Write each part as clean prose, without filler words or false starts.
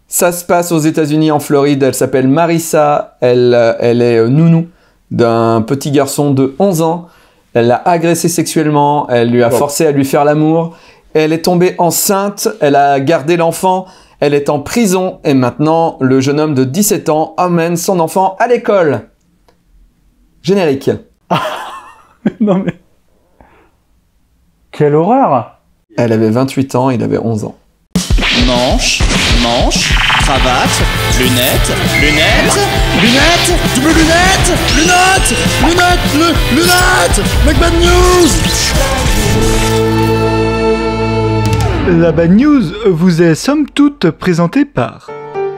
Ça se passe aux États-Unis, en Floride. Elle s'appelle Marissa. Elle est nounou d'un petit garçon de 11 ans. Elle l'a agressé sexuellement. Elle lui a forcé à lui faire l'amour. Elle est tombée enceinte. Elle a gardé l'enfant. Elle est en prison. Et maintenant, le jeune homme de 17 ans emmène son enfant à l'école. Générique. Non mais... Quelle horreur! Elle avait 28 ans, il avait 11 ans. Manche, cravate, lunettes, double lunettes, Make Bad News! La Bad News vous est somme toute présentée par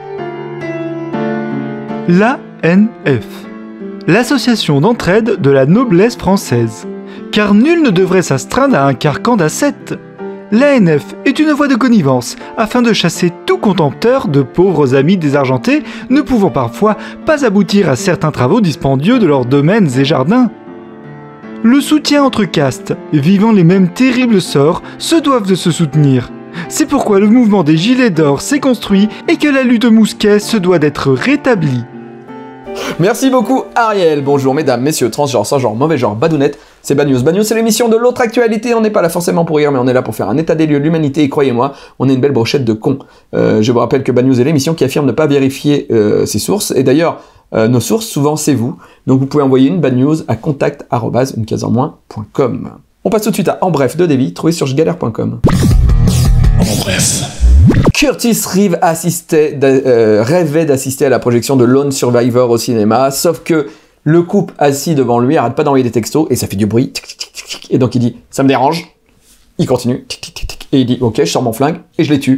l'ANF, l'association d'entraide de la noblesse française. Car nul ne devrait s'astreindre à un carcan d'ascètes. L'ANF est une voie de connivence afin de chasser tout contempteur de pauvres amis désargentés ne pouvant parfois pas aboutir à certains travaux dispendieux de leurs domaines et jardins. Le soutien entre castes, vivant les mêmes terribles sorts, se doivent de se soutenir. C'est pourquoi le mouvement des Gilets d'Or s'est construit et que la lutte au mousquet se doit d'être rétablie. Merci beaucoup Ariel. Bonjour mesdames, messieurs, transgenres, sans genre, mauvais genre, badounettes. C'est Bad News. Bad News, c'est l'émission de l'autre actualité. On n'est pas là forcément pour rire, mais on est là pour faire un état des lieux de l'humanité. Et croyez-moi, on est une belle brochette de cons. Je vous rappelle que Bad News est l'émission qui affirme ne pas vérifier ses sources. Et d'ailleurs, nos sources, souvent, c'est vous. Donc vous pouvez envoyer une Bad News à contact@unecasenmoins.com. On passe tout de suite à En Bref de Davy, trouvé sur jgalère.com. En bref. Curtis Reeve rêvait d'assister à la projection de Lone Survivor au cinéma, sauf que le couple assis devant lui arrête pas d'envoyer des textos et ça fait du bruit. Et donc il dit « ça me dérange ». Il continue. Et il dit « ok, je sors mon flingue et je les tue ».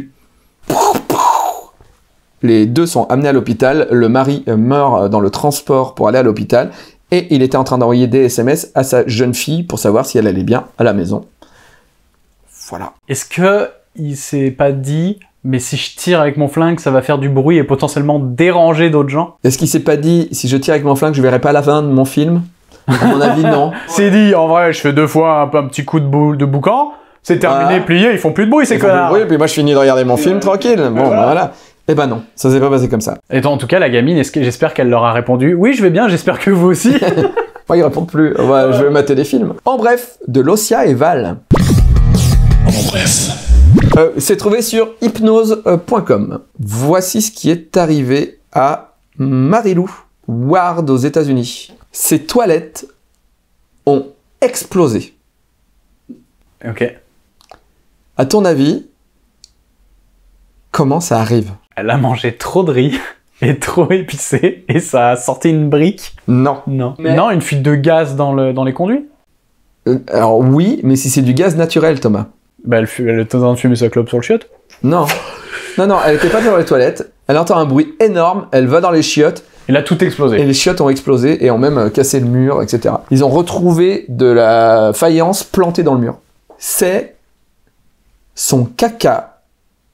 Les deux sont amenés à l'hôpital. Le mari meurt dans le transport pour aller à l'hôpital et il était en train d'envoyer des SMS à sa jeune fille pour savoir si elle allait bien à la maison. Voilà. Est-ce que il s'est pas dit, mais si je tire avec mon flingue, ça va faire du bruit et potentiellement déranger d'autres gens? Est-ce qu'il s'est pas dit, si je tire avec mon flingue, je verrai pas la fin de mon film? À mon avis, non. C'est dit, en vrai, je fais 2 fois un petit coup de boucan, c'est terminé, plié, ils font plus de bruit, ces connards. Oui, puis moi je finis de regarder mon film tranquille. Bon, voilà. Eh ben non, ça s'est pas passé comme ça. Et en tout cas, la gamine, j'espère qu'elle leur a répondu, oui, je vais bien, j'espère que vous aussi. Moi, ils répondent plus. Je vais mater des films. En bref, de Locia et Val. En bref. C'est trouvé sur hypnose.com. Voici ce qui est arrivé à Marilou Ward aux États-Unis. Ses toilettes ont explosé. Ok. À ton avis, comment ça arrive? Elle a mangé trop de riz et trop épicé et ça a sorti une brique. Non. Non. Non, une fuite de gaz dans les conduits? Alors oui, mais si c'est du gaz naturel, Thomas. Bah elle était en train de fumer sa clope sur le chiotte. Non. Non, elle était pas dans les toilettes. Elle entend un bruit énorme, elle va dans les chiottes. Et là, tout explosé. Et les chiottes ont explosé et ont même cassé le mur, etc. Ils ont retrouvé de la faïence plantée dans le mur. C'est son caca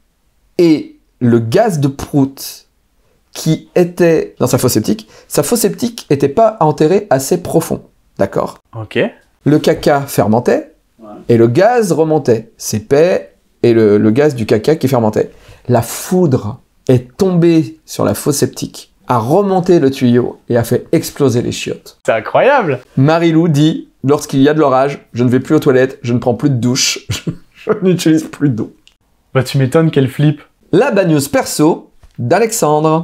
et le gaz de prout qui était dans sa fosse septique. Sa fosse septique n'était pas enterrée assez profond, d'accord? Ok. Le caca fermentait et le gaz remontait. S'épais et le gaz du caca qui fermentait. La foudre est tombée sur la fosse septique, a remonté le tuyau et a fait exploser les chiottes. C'est incroyable. Marilou dit, lorsqu'il y a de l'orage, je ne vais plus aux toilettes, je ne prends plus de douche, je n'utilise plus d'eau. Bah tu m'étonnes qu'elle flippe. La Bad News perso d'Alexandre.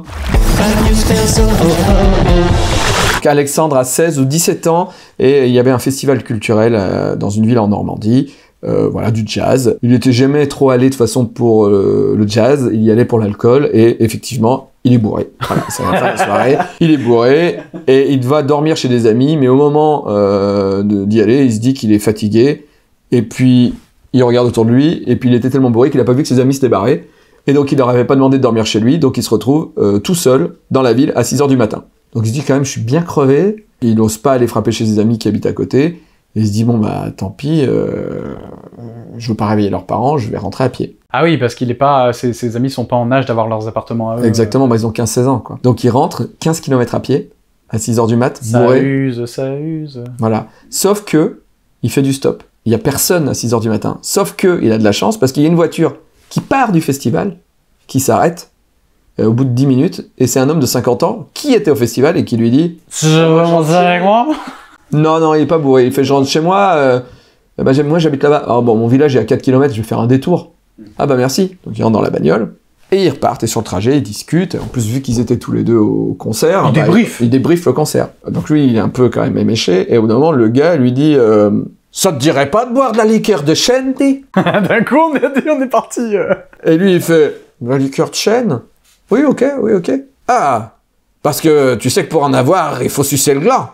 Alexandre a 16 ou 17 ans et il y avait un festival culturel dans une ville en Normandie, voilà, du jazz. Il n'était jamais trop allé de façon pour le jazz, il y allait pour l'alcool et effectivement, il est bourré. Voilà, c'est la fin de la soirée. Il est bourré et il va dormir chez des amis, mais au moment d'y aller, il se dit qu'il est fatigué et puis il regarde autour de lui et puis il était tellement bourré qu'il n'a pas vu que ses amis s'étaient barrés et donc il leur avait pas demandé de dormir chez lui, donc il se retrouve tout seul dans la ville à 6h du matin. Donc il se dit quand même, je suis bien crevé. Il n'ose pas aller frapper chez ses amis qui habitent à côté. Et il se dit, bon bah tant pis, je veux pas réveiller leurs parents, je vais rentrer à pied. Ah oui, parce qu'il est pas, ses amis sont pas en âge d'avoir leurs appartements à eux. Exactement, bah ils ont 15-16 ans quoi. Donc il rentre 15 km à pied, à 6h du mat, bourré. Ça use. Voilà. Sauf que, il fait du stop. Il y a personne à 6h du matin. Sauf que, il a de la chance parce qu'il y a une voiture qui part du festival, qui s'arrête, au bout de 10 minutes, et c'est un homme de 50 ans qui était au festival et qui lui dit « Tu veux monter avec moi ?» Non, il est pas bourré, il fait genre chez moi, moi j'habite là-bas. Alors bon, mon village est à 4 km, je vais faire un détour. Ah bah merci. Donc ils rentrent dans la bagnole, et ils repartent, et sur le trajet, ils discutent. En plus, vu qu'ils étaient tous les deux au concert, ils débriefent le concert. Donc lui, il est un peu quand même éméché, et au bout d'un moment, le gars lui dit ça te dirait pas de boire de la liqueur de chêne, dis ?» D'un coup, on est parti. Et lui, il fait la liqueur de chêne ? Oui, ok. Ah, parce que tu sais que pour en avoir, il faut sucer le gland.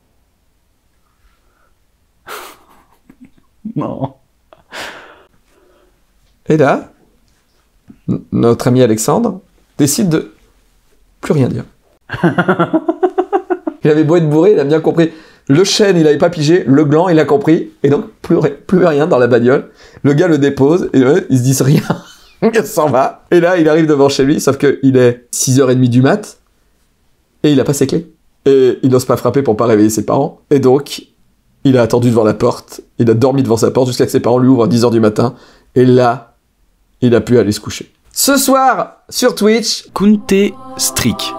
Non. Et là, notre ami Alexandre décide de plus rien dire. Il avait beau être bourré, il a bien compris. Le chêne, il avait pas pigé, le gland, il a compris, et donc plus rien dans la bagnole. Le gars le dépose, et ils se disent rien. Il s'en va. Et là, il arrive devant chez lui, sauf qu'il est 6h30 du mat, et il a pas ses clés. Et il n'ose pas frapper pour pas réveiller ses parents. Et donc, il a attendu devant la porte, il a dormi devant sa porte jusqu'à ce que ses parents lui ouvrent à 10h du matin, et là, il a pu aller se coucher. Ce soir, sur Twitch, Counter-Strike.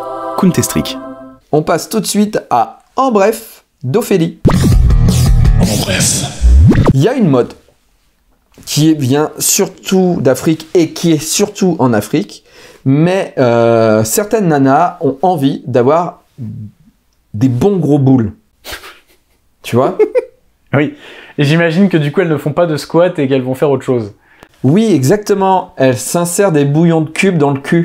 on passe tout de suite à En bref d'Ophélie. En bref. Il y a une mode qui vient surtout d'Afrique et qui est surtout en Afrique, mais certaines nanas ont envie d'avoir des bons gros boules. Tu vois ? Oui. Et j'imagine que du coup, elles ne font pas de squat et qu'elles vont faire autre chose. Oui, exactement. Elles s'insèrent des bouillons de cubes dans le cul.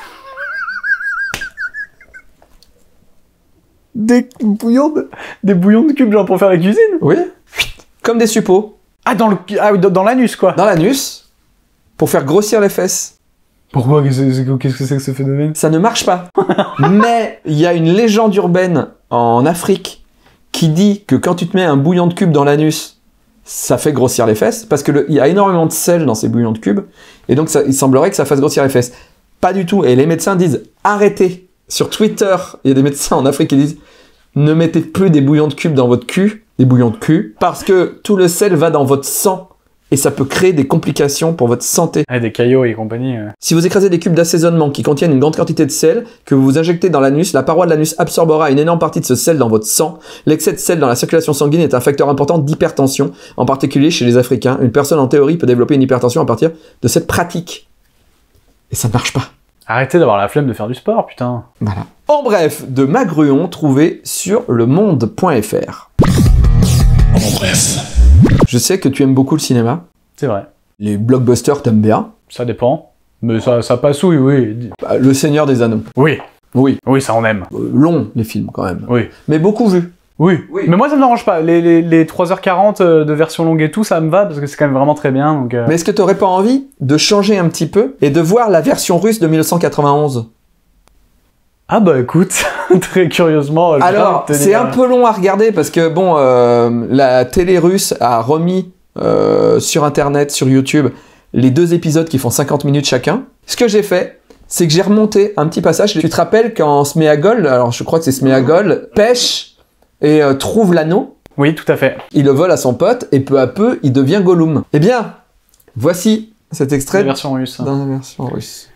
Des bouillons de cubes, genre pour faire la cuisine ? Oui. Comme des suppos. Ah, dans l'anus, quoi. Dans l'anus, pour faire grossir les fesses. Pourquoi ? Qu'est-ce que c'est que ce phénomène ? Ça ne marche pas. Mais il y a une légende urbaine en Afrique qui dit que quand tu te mets un bouillon de cubes dans l'anus, ça fait grossir les fesses, parce qu'il y a énormément de sel dans ces bouillons de cubes, et donc il semblerait que ça fasse grossir les fesses. Pas du tout. Et les médecins disent arrêtez. Sur Twitter, il y a des médecins en Afrique qui disent ne mettez plus des bouillons de cubes dans votre cul, des bouillons de cul, parce que tout le sel va dans votre sang et ça peut créer des complications pour votre santé. Ah, des caillots et compagnie. Si vous écrasez des cubes d'assaisonnement qui contiennent une grande quantité de sel, que vous vous injectez dans l'anus, la paroi de l'anus absorbera une énorme partie de ce sel dans votre sang. L'excès de sel dans la circulation sanguine est un facteur important d'hypertension, en particulier chez les Africains. Une personne en théorie peut développer une hypertension à partir de cette pratique. Et ça ne marche pas. Arrêtez d'avoir la flemme de faire du sport, putain. Voilà. En bref, de Magruon, trouvé sur lemonde.fr. En bref. Je sais que tu aimes beaucoup le cinéma. C'est vrai. Les blockbusters, t'aimes bien. Ça dépend. Mais ça passe, oui. Le Seigneur des Anneaux. Oui. Oui. Oui, ça on aime. Long, les films, quand même. Oui. Mais beaucoup vus. Oui. Mais moi, ça me dérange pas. Les 3h40 de version longue et tout, ça me va, parce que c'est quand même vraiment très bien. Donc, Mais est-ce que t'aurais pas envie de changer un petit peu et de voir la version russe de 1991 ? Ah bah écoute, très curieusement... Alors, c'est un peu long à regarder, parce que, bon, la télé russe a remis sur Internet, sur YouTube, les 2 épisodes qui font 50 minutes chacun. Ce que j'ai fait, c'est que j'ai remonté un petit passage. Tu te rappelles quand Sméagol, alors je crois que c'est Sméagol, pêche et trouve l'anneau. Oui, tout à fait. Il le vole à son pote et peu à peu, il devient Gollum. Eh bien, voici cet extrait La version russe. dans la version russe.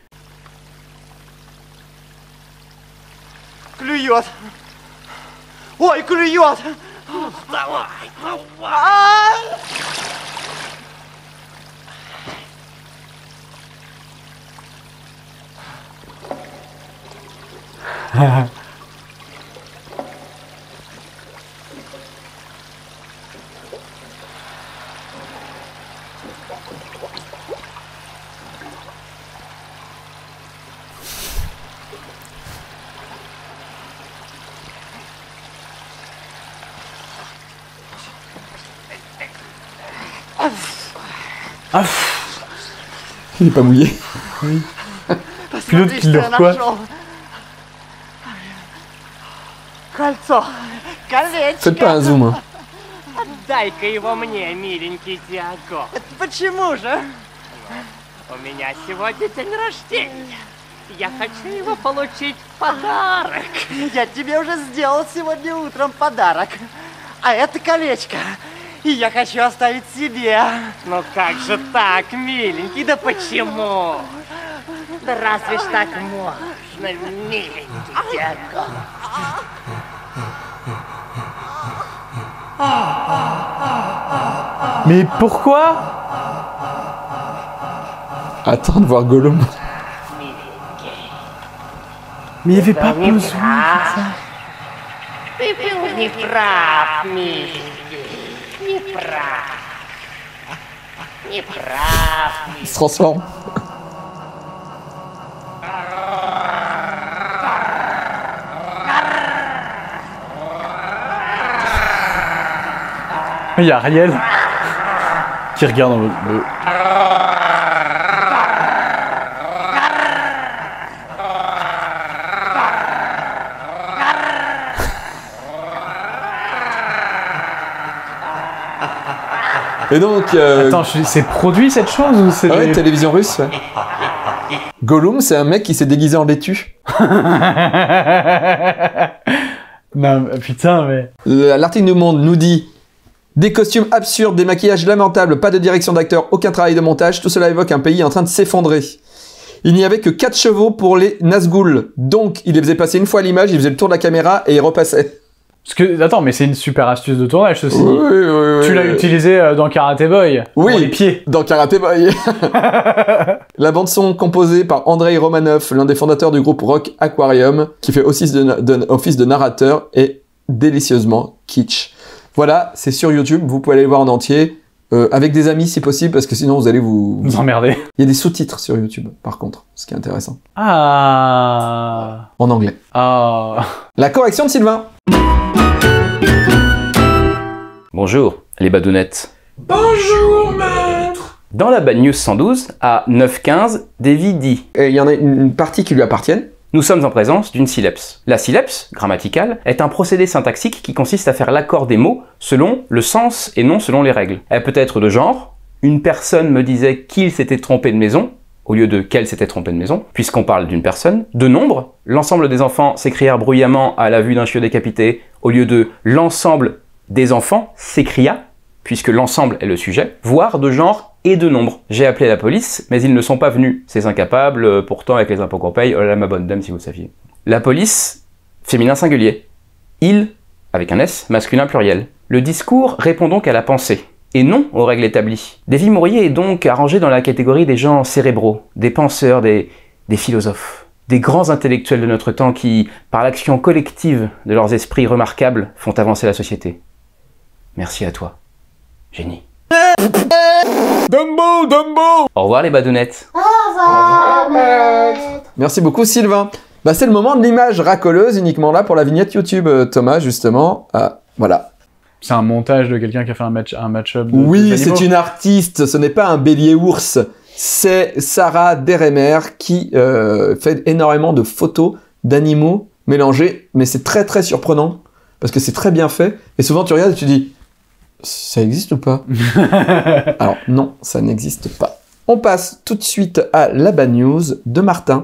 Клюет! Ой, клюет! Давай! Ah, Il est pas mouillé. Puis l'autre qui leur quoi? Кольцо! Колечко! Faites pas un zoom. Hein. Дай-ка его мне, миленький Диаго. Почему же? У меня сегодня день рождения. Я хочу его получить в подарок. Я тебе уже сделал сегодня утром подарок. А это колечко. И я хочу оставить себе. Ну как же так, миленький, да почему? Да разве ж так можно, миленький дядя? Mais pourquoi? Attends de voir Gollum. Mais il n'y avait pas Не besoin. прав. Ты был неправ, миленький. Неправ. Неправ, Il se transforme. Il y a Ariel qui regarde en mode. Et donc... Attends, c'est produit cette chose ou c'est. Ah ouais, des- télévision russe, ouais. Gollum, c'est un mec qui s'est déguisé en laitue. Non, putain, mais. L'article du Monde nous dit des costumes absurdes, des maquillages lamentables, pas de direction d'acteur, aucun travail de montage, tout cela évoque un pays en train de s'effondrer. Il n'y avait que 4 chevaux pour les Nazgûl, donc il les faisait passer une fois à l'image, il faisait le tour de la caméra et il repassait. Parce que, attends, mais c'est une super astuce de tournage, ceci. Oui. Tu l'as utilisé dans Karate Boy. Oui. Pour les pieds. Dans Karate Boy. La bande-son composée par Andrei Romanov, l'un des fondateurs du groupe rock Aquarium, qui fait office de narrateur, est délicieusement kitsch. Voilà, c'est sur YouTube, vous pouvez aller le voir en entier, avec des amis si possible, parce que sinon vous allez vous... Vous emmerdez. Il y a des sous-titres sur YouTube, par contre, ce qui est intéressant. Ah. En anglais. Ah. La correction de Sylvain. Bonjour, les badounettes. Bonjour, maître. Dans la Bad News 112, à 9h15, Davy dit Et il y en a une partie qui lui appartiennent. nous sommes en présence d'une syllèpse. La syllèpse, grammaticale, est un procédé syntaxique qui consiste à faire l'accord des mots selon le sens et non selon les règles. Elle peut être de genre, une personne me disait qu'il s'était trompé de maison, au lieu de qu'elle s'était trompée de maison, puisqu'on parle d'une personne. De nombre, l'ensemble des enfants s'écrièrent bruyamment à la vue d'un chiot décapité, au lieu de l'ensemble des enfants s'écria, puisque l'ensemble est le sujet, voire de genre et de nombre. J'ai appelé la police, mais ils ne sont pas venus. Ces incapables, pourtant avec les impôts qu'on paye, oh là là ma bonne dame si vous le saviez. La police, féminin singulier. Il, avec un S, masculin pluriel. Le discours répond donc à la pensée, et non aux règles établies. Davy Mourier est donc arrangé dans la catégorie des gens cérébraux, des penseurs, des philosophes, des grands intellectuels de notre temps qui, par l'action collective de leurs esprits remarquables, font avancer la société. Merci à toi, génie. Dumbo. Au revoir les badounettes. Merci beaucoup Sylvain. Bah c'est le moment de l'image racoleuse, uniquement là pour la vignette YouTube, Thomas, justement. Ah, voilà. C'est un montage de quelqu'un qui a fait un match-up de Oui, des animaux. c'est une artiste, ce n'est pas un bélier ours. C'est Sarah Deremer qui fait énormément de photos d'animaux mélangés, mais c'est très très surprenant, parce que c'est très bien fait, et souvent tu regardes et tu dis, ça existe ou pas? Alors non, ça n'existe pas. On passe tout de suite à la Bad News de Martin.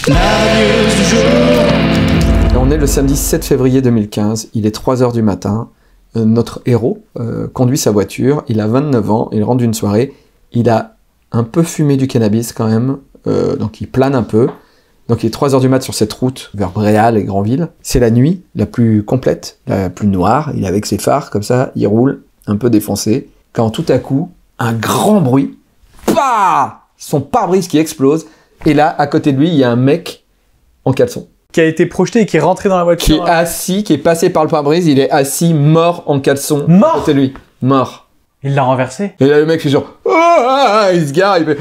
Et on est le samedi 7 février 2015, il est 3h du matin, notre héros conduit sa voiture, il a 29 ans, il rentre d'une soirée, il a un peu fumé du cannabis quand même, donc il plane un peu, donc il est 3h du mat sur cette route vers Bréal et Granville, c'est la nuit la plus complète, la plus noire, il est avec ses phares comme ça, il roule, un peu défoncé, quand tout à coup, un grand bruit, bah, son pare-brise qui explose, et là, à côté de lui, il y a un mec en caleçon. Qui a été projeté et qui est rentré dans la Qui voiture. est assis, qui est passé par le pare-brise, il est assis, mort en caleçon. Mort à côté de lui. Mort. Il l'a renversé. Et là, le mec fait genre, il se gare, il fait,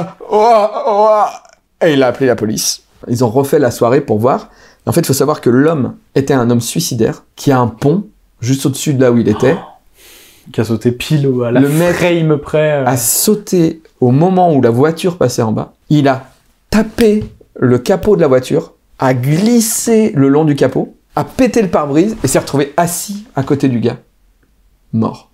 et il a appelé la police. Ils ont refait la soirée pour voir. En fait, il faut savoir que l'homme était un homme suicidaire, qui a un pont juste au-dessus de là où il était, Qui a sauté pile à la Le mec frame près. a sauté au moment où la voiture passait en bas. Il a tapé le capot de la voiture, a glissé le long du capot, a pété le pare-brise et s'est retrouvé assis à côté du gars. Mort.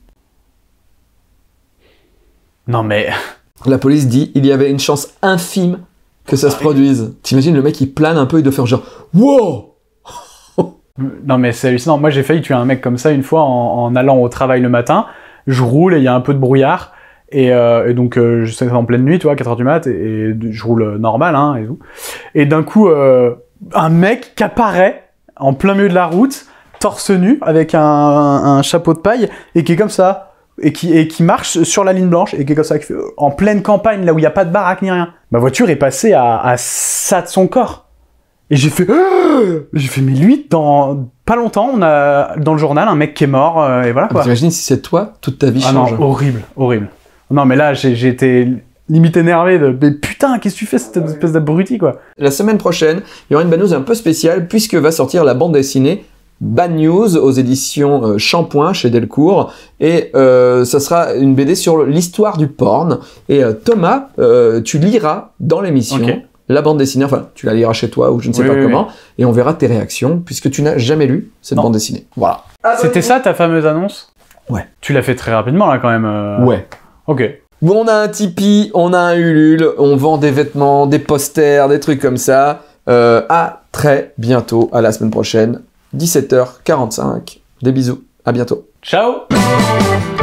Non mais... La police dit il y avait une chance infime que ça se produise. T'imagines, le mec il plane un peu, il doit faire genre wow. Non mais c'est hallucinant. Moi j'ai failli tuer un mec comme ça une fois en allant au travail le matin. Je roule et il y a un peu de brouillard. Et donc, je sais que c'est en pleine nuit, tu vois, 4h du mat, et je roule normal, hein, et tout. Et d'un coup, un mec qui apparaît en plein milieu de la route, torse nu, avec un chapeau de paille, et qui est comme ça, et qui marche sur la ligne blanche, et qui est comme ça, qui fait, en pleine campagne, là où il n'y a pas de baraque ni rien. Ma voiture est passée à ça de son corps. Et j'ai fait, mais lui, dans pas longtemps, on a dans le journal un mec qui est mort, et voilà quoi. T'imagines si c'est toi, toute ta vie Ah change. non, horrible, horrible. Non, mais là, j'ai été limite énervé de, mais putain, qu'est-ce que tu fais, cette espèce d'abruti, quoi. La semaine prochaine, il y aura une bad news un peu spéciale, puisque va sortir la bande dessinée Bad News aux éditions Shampoing chez Delcourt, et ça sera une BD sur l'histoire du porn. Et Thomas, tu liras dans l'émission la bande dessinée, enfin tu la liras chez toi ou je ne sais pas comment, et on verra tes réactions, puisque tu n'as jamais lu cette bande dessinée. Voilà. C'était ça ta fameuse annonce? Ouais. Tu l'as fait très rapidement là quand même. Ouais. Ok. Bon, on a un Tipeee, on a un Ulule, on vend des vêtements, des posters, des trucs comme ça. À très bientôt, à la semaine prochaine, 17h45. Des bisous, à bientôt. Ciao.